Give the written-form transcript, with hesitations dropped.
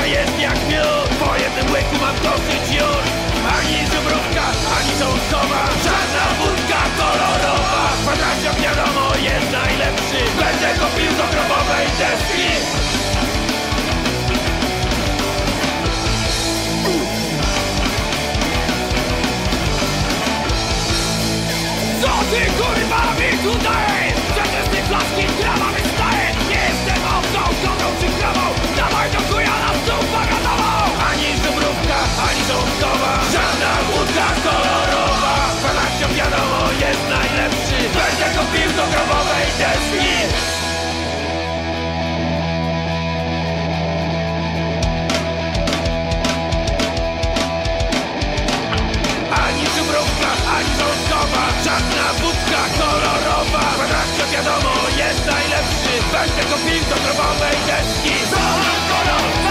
jest jak miód. Po jednym łyku mam dosyć już. Ani żubrówka, ani żołądkowa, żadna wódka kolorowa. Kwadraciok wiadomo jest najlepszy. Będę go pił do grobowej deski. Co ty kurwa mi tutaj? Przecież ty flaski trawa wystaje. Nie jestem owcą, dobrą czy krową. Dawaj do chuja na stół bagatową. Ani żubrówka, ani żołądkowa, żadna wódka kolorowa. Kwadraciok wiadomo jest najlepszy. Będę go pił do grobowej deski. Ani żubrówka, ani żołądkowa, żadna wódka kolorowa. Kwadraciok wiadomo jest najlepszy. Będę go pił do grobowej deski. Kolor, kolor,